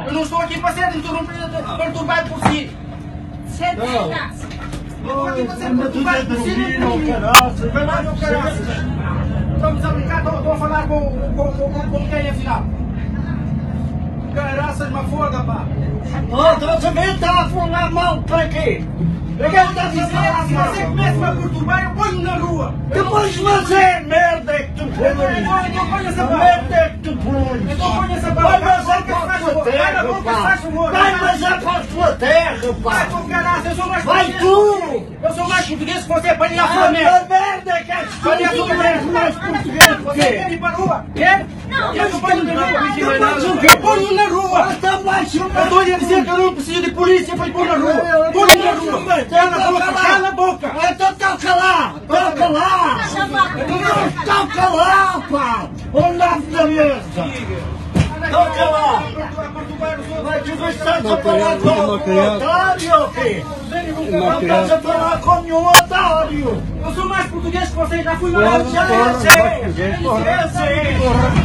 Eu não estou aqui para ser perturbado por si. Sente graça. Eu estou aqui para ser perturbado por si. Vai lá no caraças. Estamos a brincar, estou a falar com quem afinal? Caraças, uma foda, pá. Também está a falar mal para quê? Eu quero estar a falar se você começa a perturbar, eu ponho na rua. Depois mas é merda é que tu pões. Então põe essa barra. Merda é que tu pões. Então põe essa barra. Vai mas é para a tua terra, pá. Vai mas é para a tua terra, pá. Vai com caraças, eu sou mais Vai português. tu. Eu sou mais português que você, para ir à sua A merda. merda é que és tu. Tu és mais português Você que quer ir para a rua? Quer? Não, Eu não ponho na rua. eu ponho na rua. Eu estou a dizer que eu não preciso de polícia para ir pôr na rua. Põe na rua. Cala a boca. Então toca lá. Toca lá. Toca lá, pá. Onde da mesa. Toca lá. Mas tu estás a falar com um otário ou quê? Não estás a falar com nenhum otário. Eu sou mais português que você, já fui lá. Eu sei.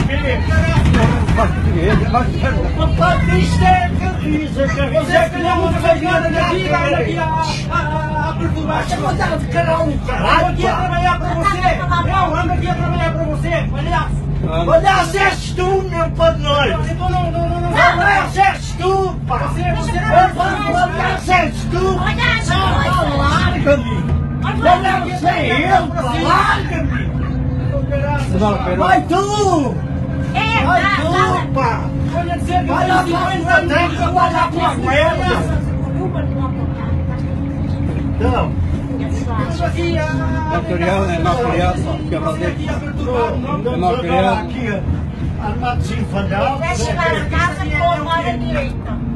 Papai, isto é carriza, Você é que não faz nada na vida, anda aqui a perturbar. Você mandava de caralho, Eu ando caralho. aqui a trabalhar para você. Eu ando aqui a trabalhar para você, palhaço. Olha, és tu, meu pai de noite. Então não. Não, és tu, pá. Você És tu. Larga-me. Olha, sei eu, pá. Larga-me. Vai tu. Vai tu, pá. Olha dizer que Vai lá para a terra, vai lá para a merda. Não. Material é mal criado, que é Não, aqui, armado desenfalhado. Vai chegar na casa com a mão direita.